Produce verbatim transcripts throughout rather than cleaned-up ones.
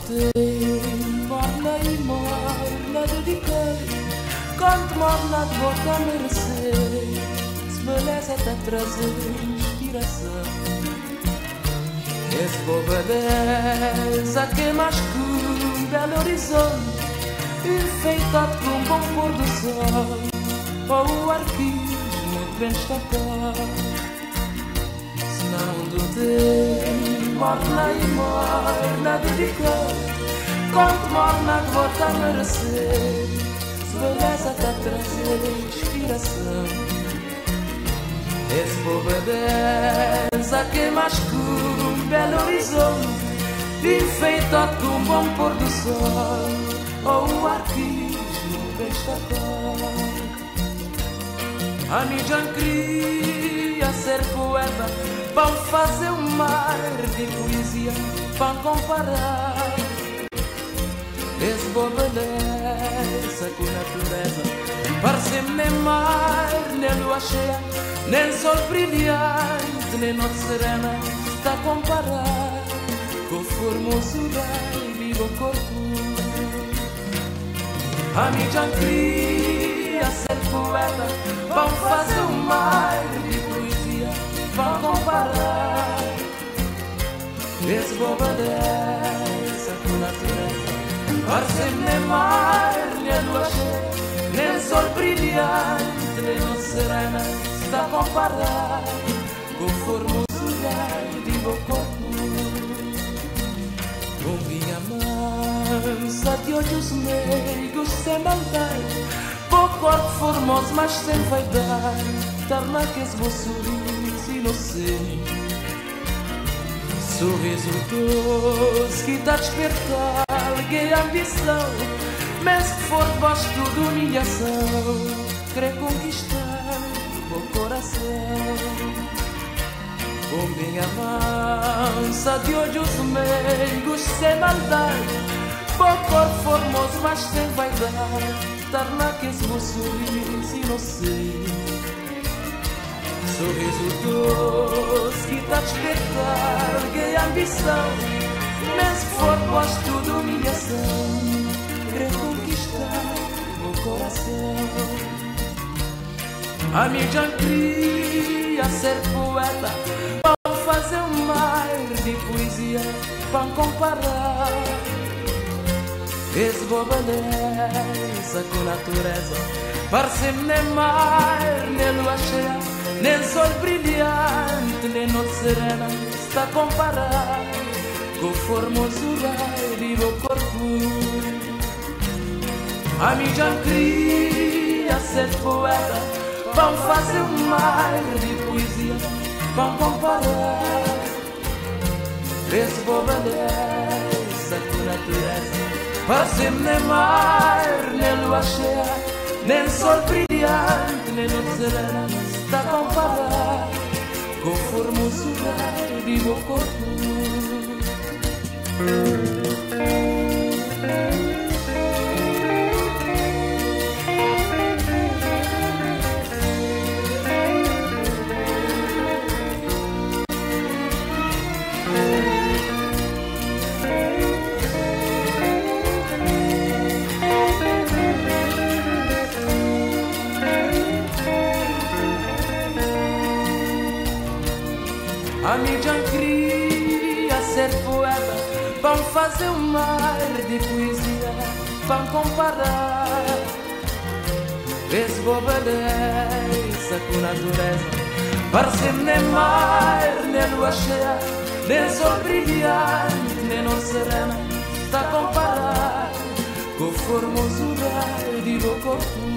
tem morna e morna dediquei. Quanto morna de volta a merecer, se beleza até trazer inspiração. Esse bobadeza que mais que um belo horizonte, enfeitado com um bom pôr do sol, ou o arquivo muito bem destacado. Se não do tem morna e morna dedicada, quanto morna que volta a merecer, se beleza até trazer inspiração. Esse bobadeza que mais que um belo horizonte, enfeitado com um bom pôr do sol, ou o arquismo bem destacado. A Nijan queria ser poeta, para fazer um mar de poesia, para comparar. Esse bobadeza com natureza, parece-me nem mar, nem lua cheia, nem sol brilhante, nem noite serena, está a comparar com formosura e vivo corpo. A mim já queria ser poeta, para fazer um mar de poesia, para comparar. Esse bobadeza com natureza, parece-me nem mar, nem lua cheia, nem sol brilhante, nem noite serena, está a comparar com formosura e vivo corpo. Com minha mansa de olhos meigos sem maldade, com corpo formoso mas sem vaidade, torna que esse bom sorriso inocente, sorriso doce que dá despertar alguém a ambição, mas que for debaixo de humilhação, querer conquistar o coração. Com minha mansa de olhos meigos sem maldade, com corpo formoso mas sem vaidade, torna que esse meu sorriso inocente, sorriso doce que dá despertar alguém a ambição, mas que for posto de humilhação, querer conquistar o coração. A mim já queria ser poeta, para fazer um mar de poesia, para comparar. Esse bobadeza com natureza, parece-me nem mar, nem lua cheia, nem sol brilhante, nem noite serena, está a comparar com formosura e vivo corpo. A mim já queria ser poeta, para fazer um mar de poesia, para comparar. Esse bobadeza com natureza, parece-me nem mar, nem lua cheia, nem sol brilhante, nem noite serena, está a comparar com formosura e vivo corpo. A mim já queria ser poeta, para fazer um mar de poesia, para comparar. Esse bobadeza com natureza, parece-me nem mar, nem lua cheia, nem sol brilhante, nem noite serena, está a comparar com formosura e vivo corpo.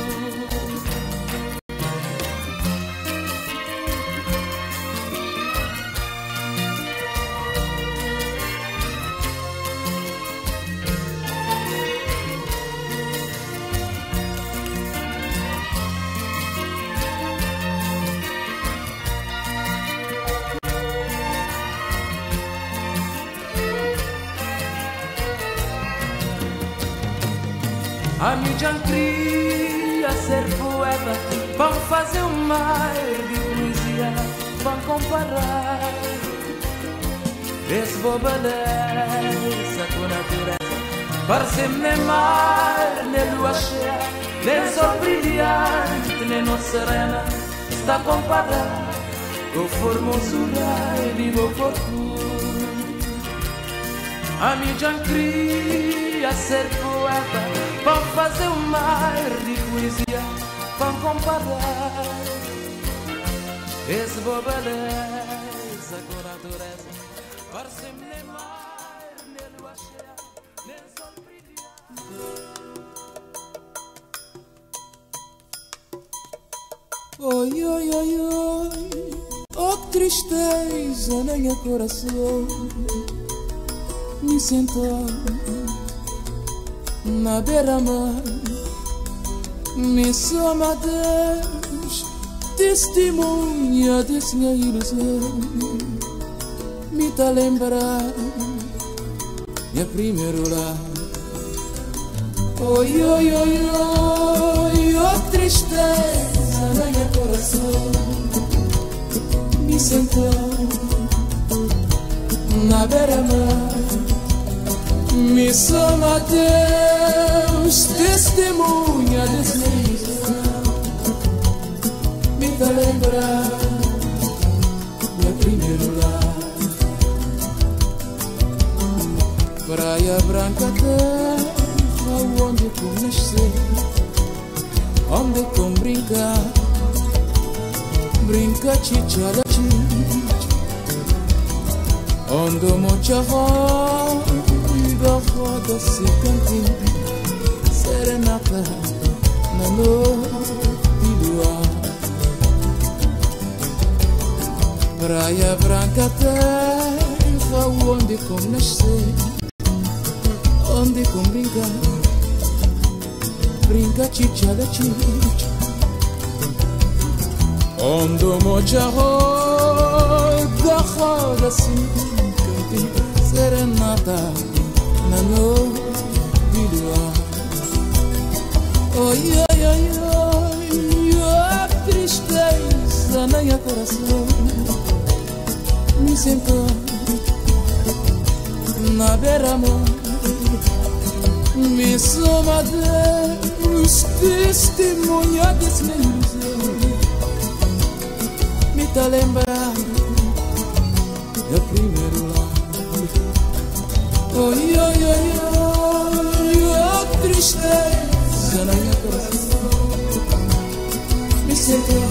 A mim já queria ser poeta, para fazer um mar de poesia, para comparar. esse boa beleza com natureza. Parece-me nem mar, nem lua cheia, nem sol brilhante, nem noite serena. Está comparada com formosura de meu corpo. A mim já queria ser poeta, para fazer um mar de poesia, para comparar esse boa beleza com natureza. Parece-me nem mar, nem lua cheia, nem sol brilhante. Oi, oi, oi, oi, oh que tristeza no meu coração. Me sentou na beira-mar, me soma Deus, testemunha dessa minha ilusão. Me tá lembrar meu primeiro lar. Oi, oi, oi, oi, oh tristeza no meu coração. Me sentou na beira-mar, me soma Deus, testemunha desse ilusão. Me dá lembrar meu primeiro lar. Praia branca, terra onde eu nasci, onde eu brincar, brinca chichala chicha, onde eu mochava da roda se cantinho, serenata na noite do ar. Praia branca, terra onde eu nasci, onde eu brincar, brinca chichala chicha, onde eu mochava da roda se cantinho, serenata na noite do ar. Oi, oi, oi, oi, oh tristeza no meu coração. Me sentou na beira-mar, me soma Deus, testemunha desse meu ilusão. Me tá lembrar meu primeiro lar. Oi, oi, oi, oi, oh tristeza no meu coração. Me sentou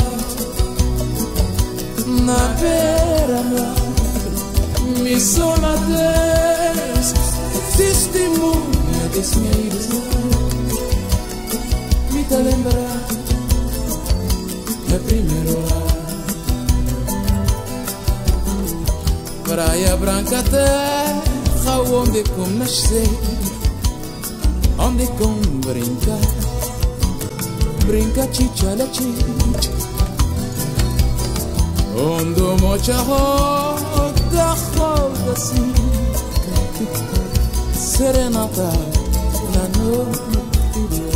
na beira-mar, me soma Deus, testemunha desse minha ilusão. Me tá lembrar meu primeiro lar. Praia branca, terra onde eu nasci, onde eu brincar, brinca chichala chicha, onde eu mocha roda, roda assim, serenata na noite do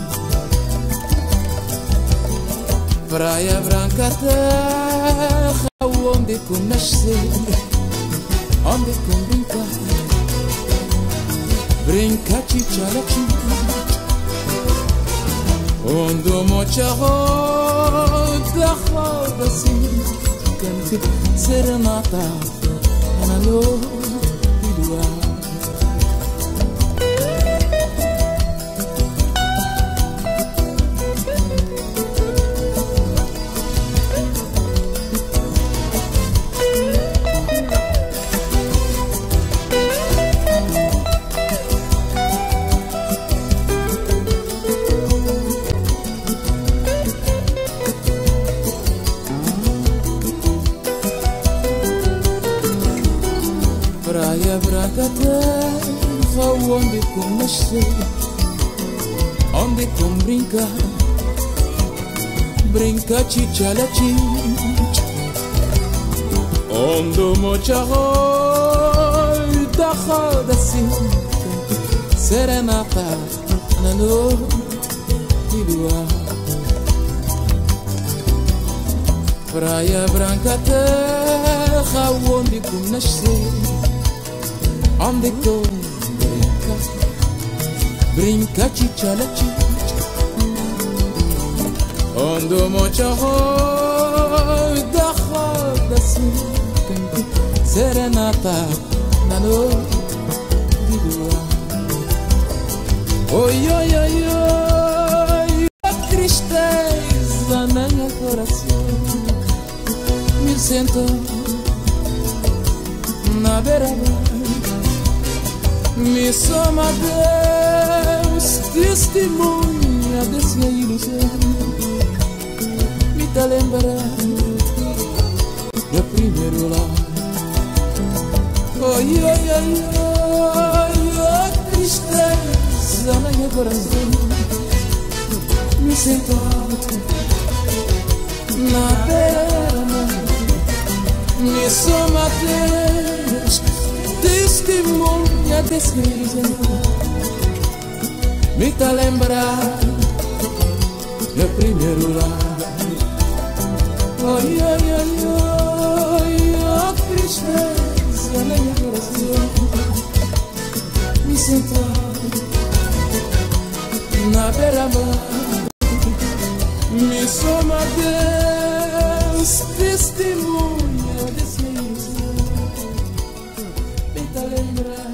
ar. Praia branca, terra onde eu nasci, onde eu brincar, brinca chichala chicha, onde eu mocha roda, roda assim, cante serenata na noite do ar. Praia branca, terra onde eu nasci, onde eu brincar, brinca chichala chicha, onde eu mocha roda, roda assim, serenata na noite do ar. Praia branca, terra terra onde tu nasceu, onde tu brinca, brinca chichala chicha, onde o monte arroz da roda assim, serenata na noite de lua. Oi, oi, oi, oi, a tristeza na minha coração me sentou na beira-mar, me soma Deus, testemunha dessa ilusão, me dá lembrar do primeiro lar. Oi, oi, oi, oi, a tristeza na minha coração me sentou na beira-mar, me soma Deus, testemunha desse ilusão, me dá lembrar do primeiro lar. Oi, oi, oi, oi, a tristeza na minha coração me sentou na beira-mar, me soma Deus, testemunha desse ilusão, tenta lembrar.